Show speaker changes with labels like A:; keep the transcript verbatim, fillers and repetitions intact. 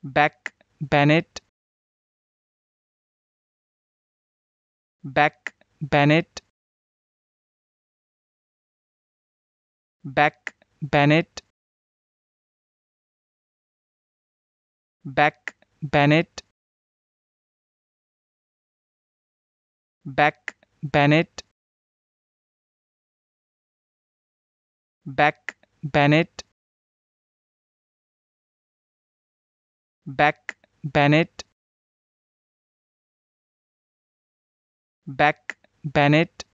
A: Beck, Bennett, Beck, Bennett, Beck, Bennett, Beck, Bennett, Beck, Bennett, Beck, Bennett, Beck, Bennett, Beck, Bennett,